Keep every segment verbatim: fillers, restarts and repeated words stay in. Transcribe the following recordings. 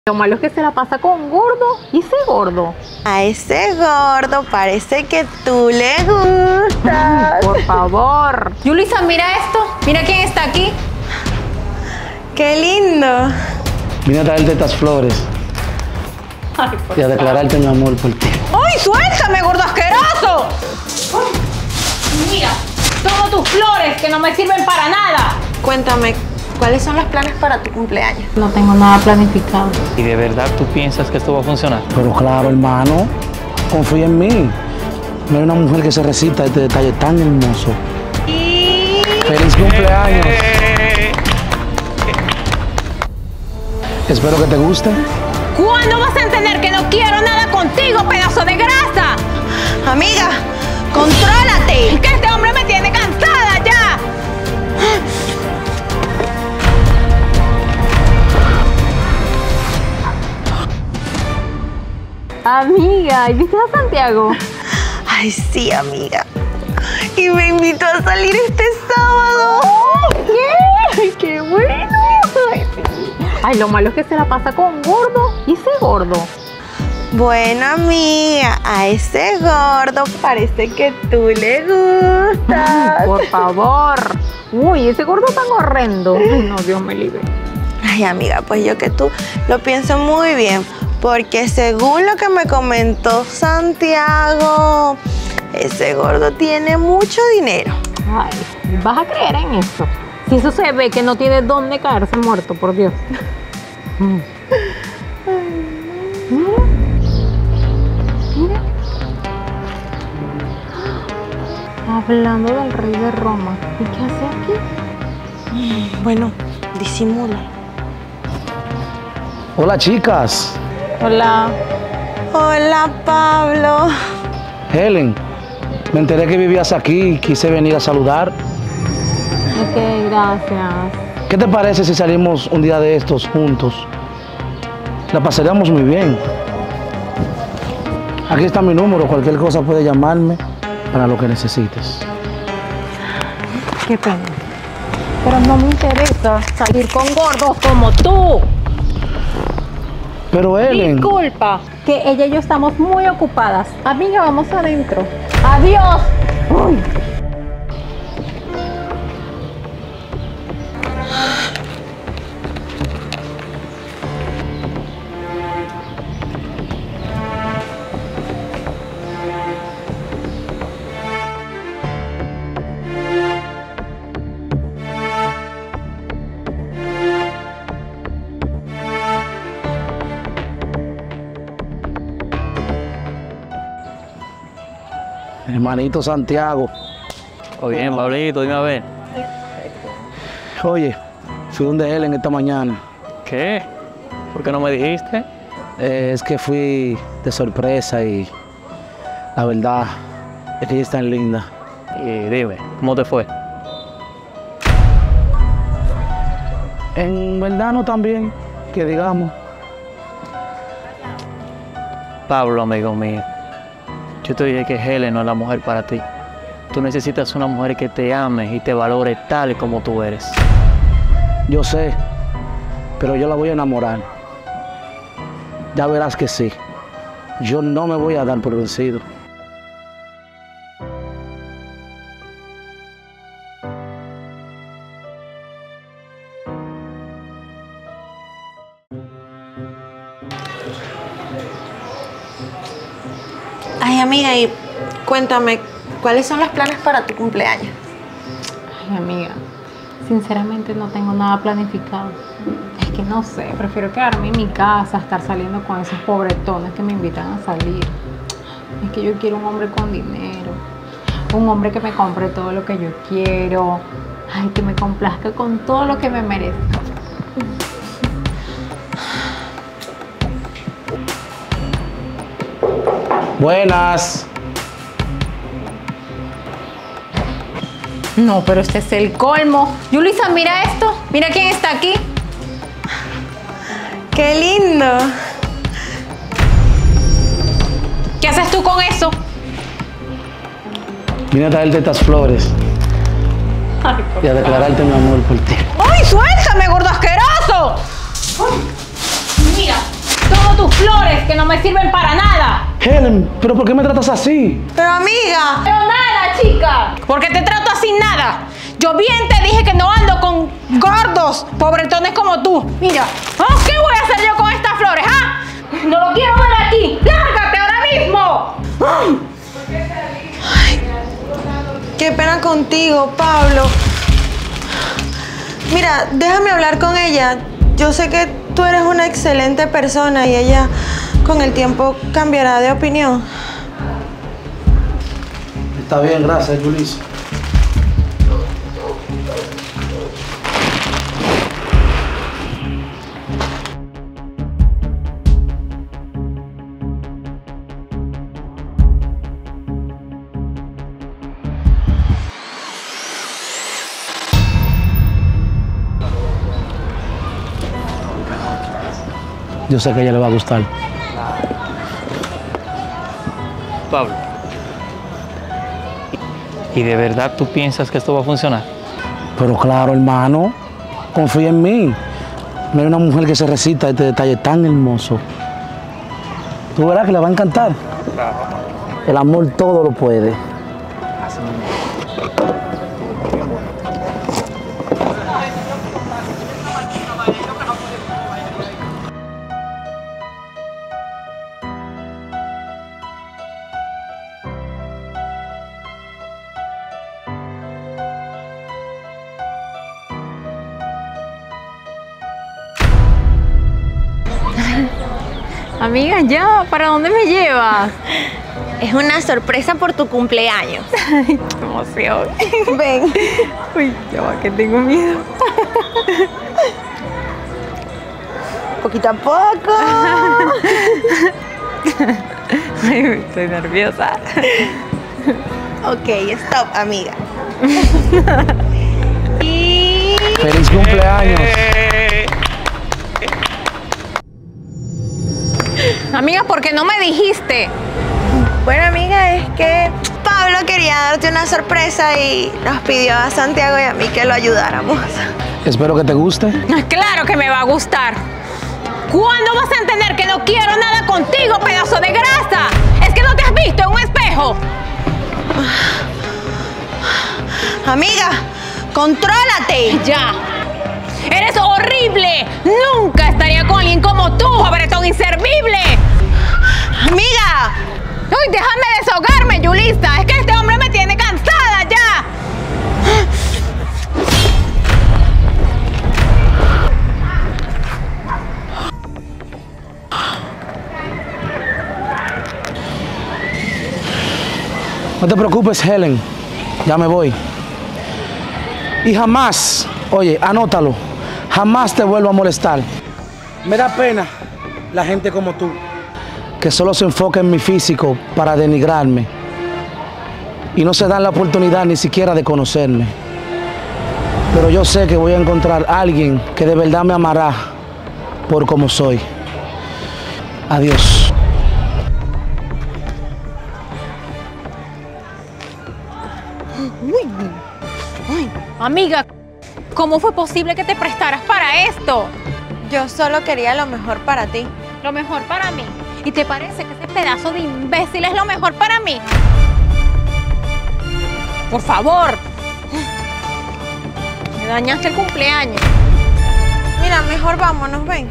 Lo malo es que se la pasa con gordo. ¿Y ese gordo? A ese gordo parece que tú le gustas. Ay, por favor. Yulisa, mira esto. Mira quién está aquí. ¡Qué lindo! Vine a traerte estas flores. Ay, por y a declararte mi amor por ti. ¡Ay, suéltame, gordo asqueroso! Mira, todas tus flores que no me sirven para nada. Cuéntame, ¿cuáles son los planes para tu cumpleaños? No tengo nada planificado. ¿Y de verdad tú piensas que esto va a funcionar? Pero claro, hermano, confía en mí. No hay una mujer que se resista a este detalle tan hermoso. Y... ¡Feliz cumpleaños! Espero que te guste. ¿Cuándo vas a entender que no quiero nada contigo, pedazo de grasa? Amiga, contrólate. Que este hombre me tiene cansada ya. Amiga, ¿y viste a Santiago? Ay, sí, amiga. Y me invitó a salir este sábado. ¡Qué! ¡Qué bueno! Ay, sí. Ay, lo malo es que se la pasa con gordo. ¿Y ese gordo? Bueno, amiga, a ese gordo parece que tú le gustas. Ay, por favor. Uy, ese gordo tan horrendo. Ay, no, Dios me libre. Ay, amiga, pues yo que tú lo pienso muy bien. Porque según lo que me comentó Santiago, ese gordo tiene mucho dinero. Ay, ¿vas a creer en eso? Si eso se ve que no tiene dónde caerse muerto, por Dios. Mira. Mira. Hablando del rey de Roma. ¿Y qué hace aquí? Bueno, disimula. Hola, chicas. Hola. Hola, Pablo. Helen, me enteré que vivías aquí y quise venir a saludar. Ok, gracias. ¿Qué te parece si salimos un día de estos juntos? La pasaríamos muy bien. Aquí está mi número, cualquier cosa puede llamarme para lo que necesites. Qué pena. Pero no me interesa salir con gordos como tú. Pero Helen... Disculpa, que ella y yo estamos muy ocupadas. Amiga, vamos adentro. ¡Adiós! Uy. Hermanito Santiago. Oye, bien, Pablito, dime a ver. Oye, fui donde Helen esta mañana. ¿Qué? ¿Por qué no me dijiste? Eh, es que fui de sorpresa y la verdad es que ella es tan linda. Y dime, ¿cómo te fue? En verdad no tan bien, que digamos. Pablo, amigo mío, yo te dije que Helen no es la mujer para ti. Tú necesitas una mujer que te ame y te valore tal y como tú eres. Yo sé, pero yo la voy a enamorar. Ya verás que sí. Yo no me voy a dar por vencido. Ay, amiga, y cuéntame, ¿cuáles son los planes para tu cumpleaños? Ay, amiga, sinceramente no tengo nada planificado. Es que no sé, prefiero quedarme en mi casa, estar saliendo con esos pobretones que me invitan a salir. Es que yo quiero un hombre con dinero, un hombre que me compre todo lo que yo quiero, ay, que me complazca con todo lo que me merezco. Buenas. No, pero este es el colmo. Yulisa, mira esto. Mira quién está aquí. ¡Qué lindo! ¿Qué haces tú con eso? Vine a traerte estas flores. Ay, por y a declararte mi amor por ti. ¡Ay, suéltame, gordo asqueroso! Ay, mira. tus flores que no me sirven para nada. Helen, ¿pero por qué me tratas así? Pero amiga. Pero nada, chica. Porque te trato así nada. Yo bien te dije que no ando con gordos, pobretones como tú. Mira, ¿ah? ¿Qué voy a hacer yo con estas flores, ah? No lo quiero ver aquí. ¡Lárgate ahora mismo! Ay, qué pena contigo, Pablo. Mira, déjame hablar con ella. Yo sé que tú eres una excelente persona y ella con el tiempo cambiará de opinión. Está bien, gracias, Yulisa. Yo sé que a ella le va a gustar. Pablo, ¿y de verdad tú piensas que esto va a funcionar? Pero claro, hermano, confía en mí. No hay una mujer que se resista a este detalle tan hermoso. Tú verás que le va a encantar. El amor todo lo puede. Amiga, ya, ¿para dónde me llevas? Es una sorpresa por tu cumpleaños. Ay, qué emoción. Ven. Uy, ya va, que tengo miedo. Poquito a poco. Ay, estoy nerviosa. Ok, stop, amiga. Y... ¡Feliz cumpleaños! Amiga, ¿por qué no me dijiste? Bueno, amiga, es que Pablo quería darte una sorpresa y nos pidió a Santiago y a mí que lo ayudáramos. Espero que te guste. Claro que me va a gustar. ¿Cuándo vas a entender que no quiero nada contigo, pedazo de grasa? ¿Es que no te has visto en un espejo? Amiga, contrólate. Ya. ¡Eres horrible! ¡Nunca estaría con alguien como tú, pobretón inservible! Amiga. ¡Uy, déjame desahogarme, Yulisa! ¡Es que este hombre me tiene cansada ya! No te preocupes, Helen. Ya me voy. Y jamás, oye, anótalo, jamás te vuelvo a molestar. Me da pena la gente como tú, que solo se enfoca en mi físico para denigrarme y no se dan la oportunidad ni siquiera de conocerme. Pero yo sé que voy a encontrar a alguien que de verdad me amará por como soy. Adiós. Amiga, ¿cómo fue posible que te prestaras para esto? Yo solo quería lo mejor para ti. Lo mejor para mí. ¿Y te parece que ese pedazo de imbécil es lo mejor para mí? Por favor. Me dañaste el cumpleaños. Mira, mejor vámonos, ven.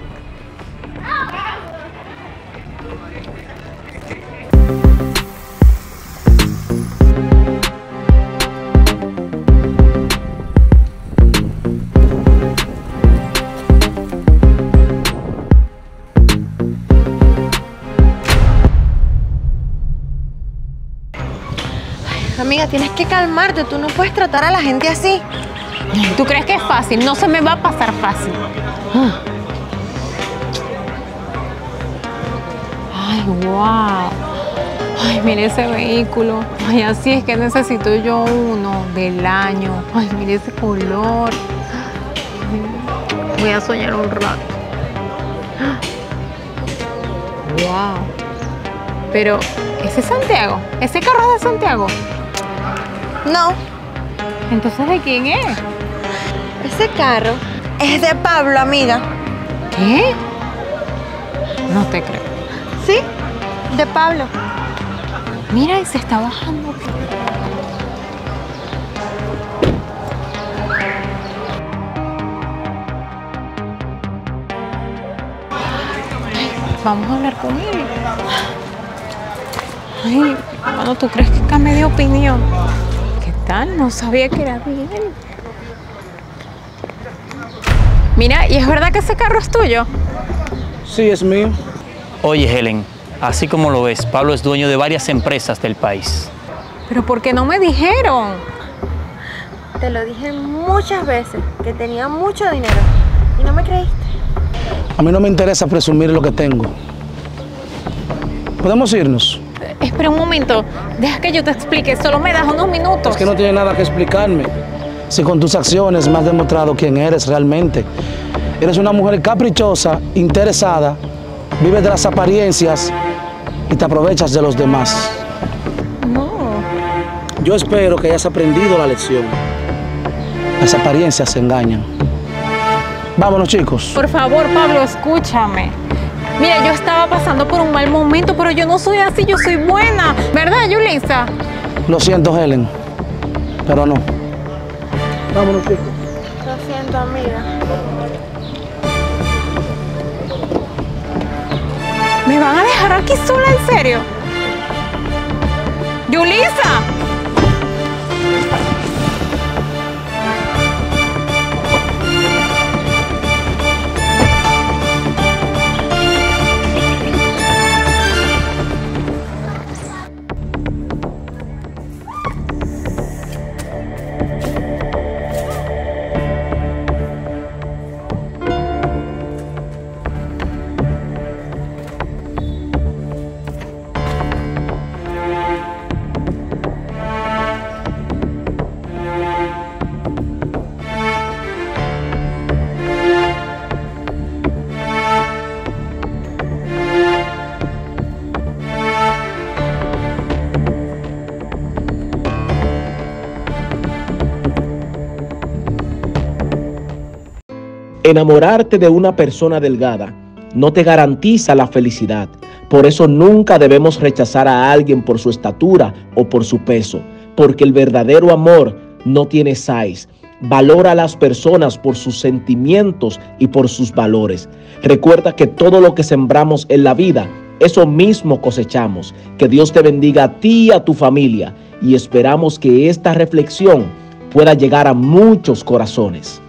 Amiga, tienes que calmarte. Tú no puedes tratar a la gente así. ¿Tú crees que es fácil? No se me va a pasar fácil. Ay, wow. Ay, mire ese vehículo. Ay, así es que necesito yo uno del año. Ay, mire ese color. Ay, voy a soñar un rato. Wow. Pero, ¿ese es Santiago? ¿Ese carro es de Santiago? No, Entonces, ¿de quién es? ese carro es de Pablo, amiga. ¿Qué? No te creo. Sí, de Pablo. Mira, y se está bajando. Ay, vamos a hablar con él. Ay, hermano, ¿tú crees que cambie de opinión? ¿Qué tal? No sabía que era bien. Mira, ¿y es verdad que ese carro es tuyo? Sí, es mío. Oye, Helen, así como lo ves, Pablo es dueño de varias empresas del país. ¿Pero por qué no me dijeron? Te lo dije muchas veces, que tenía mucho dinero. ¿Y no me creíste? A mí no me interesa presumir lo que tengo. ¿Podemos irnos? Espera un momento, deja que yo te explique, solo me das unos minutos. Es que no tiene nada que explicarme. Si con tus acciones me has demostrado quién eres realmente. Eres una mujer caprichosa, interesada, vives de las apariencias y te aprovechas de los demás. No. Yo espero que hayas aprendido la lección. Las apariencias se engañan. Vámonos, chicos. Por favor, Pablo, escúchame. Mira, yo estaba pasando por un mal momento, pero yo no soy así, yo soy buena. ¿Verdad, Yulisa? Lo siento, Helen, pero no. Vámonos, chicos. Lo siento, amiga. ¿Me van a dejar aquí sola, en serio? ¡Yulisa! Enamorarte de una persona delgada no te garantiza la felicidad. Por eso nunca debemos rechazar a alguien por su estatura o por su peso, porque el verdadero amor no tiene size. Valora a las personas por sus sentimientos y por sus valores. Recuerda que todo lo que sembramos en la vida, eso mismo cosechamos. Que Dios te bendiga a ti y a tu familia, y esperamos que esta reflexión pueda llegar a muchos corazones.